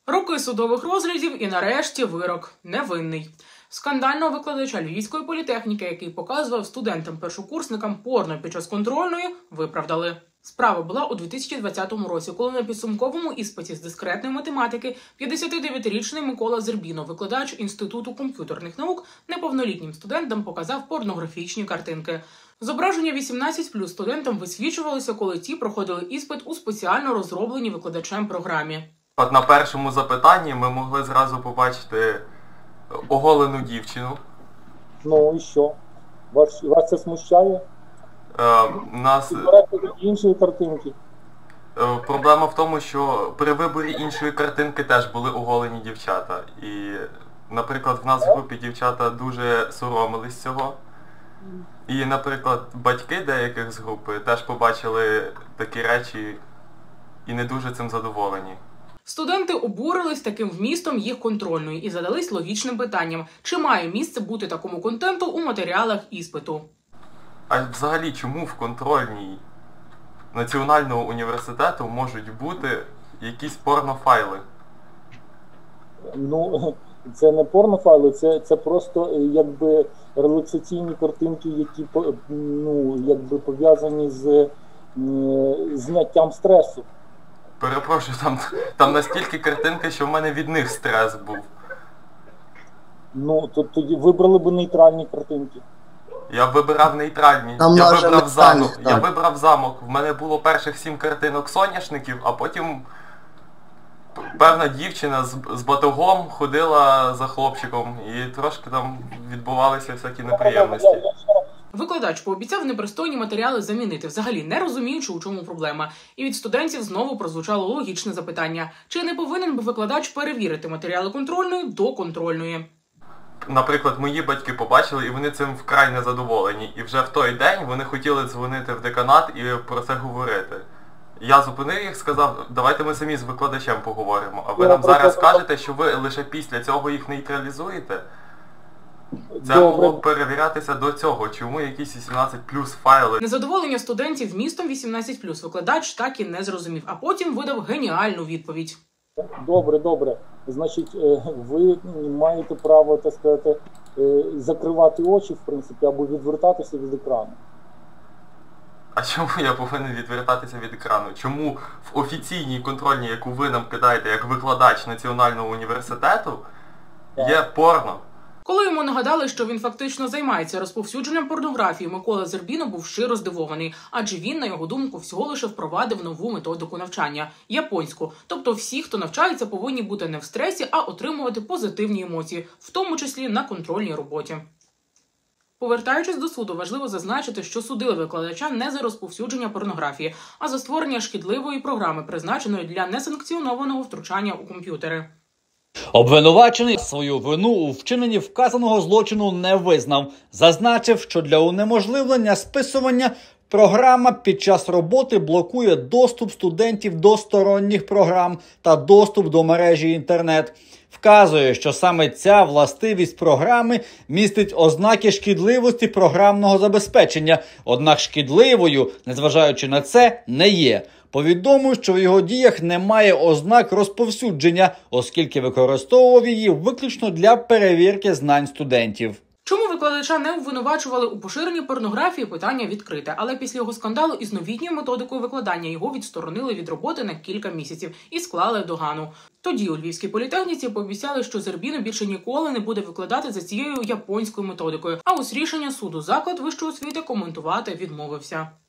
Роки судових розглядів і нарешті вирок. Невинний. Скандального викладача Львівської політехніки, який показував студентам-першокурсникам порно під час контрольної, виправдали. Справа була у 2020 році, коли на підсумковому іспиті з дискретної математики 59-річний Микола Зербіно, викладач Інституту комп'ютерних наук, неповнолітнім студентам показав порнографічні картинки. Зображення 18+ студентам висвічувалося, коли ті проходили іспит у спеціально розробленій викладачем програмі. От на першому запитанні ми могли зразу побачити оголену дівчину. Ну і що? Вас це смущає? Нас... Іншої картинки. Проблема в тому, що при виборі іншої картинки теж були оголені дівчата. І, наприклад, в нас в групі дівчата дуже соромились цього. І, наприклад, батьки деяких з групи теж побачили такі речі і не дуже цим задоволені. Студенти обурились таким вмістом їх контрольної і задались логічним питанням, чи має місце бути такому контенту у матеріалах іспиту. А взагалі, чому в контрольній Національного університету можуть бути якісь порнофайли? Ну, це не порнофайли, це просто якби релаксаційні картинки, які якби пов'язані з зняттям стресу. Перепрошую, там настільки картинки, що в мене від них стрес був. Ну, то тоді вибрали б нейтральні картинки. Я вибирав нейтральні. Я вибрав замок. В мене було перших 7 картинок соняшників, а потім певна дівчина з батогом ходила за хлопчиком і трошки там відбувалися всякі неприємності. Викладач пообіцяв непристойні матеріали замінити, взагалі не розуміючи, у чому проблема. І від студентів знову прозвучало логічне запитання. Чи не повинен би викладач перевірити матеріали контрольної до контрольної? Наприклад, мої батьки побачили, і вони цим вкрай незадоволені. І вже в той день вони хотіли дзвонити в деканат і про це говорити. Я зупинив їх, сказав, давайте ми самі з викладачем поговоримо. А ви нам зараз кажете, що ви лише після цього їх нейтралізуєте? Це могло б перевірятися до цього, чому якісь 18+ файли. Незадоволення студентів вмістом 18+ викладач так і не зрозумів, а потім видав геніальну відповідь. Добре. Значить, ви маєте право, так сказати, закривати очі, в принципі, або відвертатися від екрану. А чому я повинен відвертатися від екрану? Чому в офіційній контрольній, яку ви нам кидаєте як викладач Національного університету, є порно? Коли йому нагадали, що він фактично займається розповсюдженням порнографії, Микола Зербіно був щиро здивований, адже він, на його думку, всього лише впровадив нову методику навчання – японську. Тобто всі, хто навчається, повинні бути не в стресі, а отримувати позитивні емоції, в тому числі на контрольній роботі. Повертаючись до суду, важливо зазначити, що судили викладача не за розповсюдження порнографії, а за створення шкідливої програми, призначеної для несанкціонованого втручання у комп'ютери. Обвинувачений свою вину у вчиненні вказаного злочину не визнав. Зазначив, що для унеможливлення списування програма під час роботи блокує доступ студентів до сторонніх програм та доступ до мережі інтернет. Вказує, що саме ця властивість програми містить ознаки шкідливості програмного забезпечення, однак шкідливою, незважаючи на це, не є. Повідомив, що в його діях немає ознак розповсюдження, оскільки використовував її виключно для перевірки знань студентів. Чому викладача не обвинувачували у поширенні порнографії, питання відкрите. Але після його скандалу із новітньою методикою викладання його відсторонили від роботи на кілька місяців і склали догану. Тоді у Львівській політехніці пообіцяли, що Зербіно більше ніколи не буде викладати за цією японською методикою. А ось рішення суду заклад вищої освіти коментувати відмовився.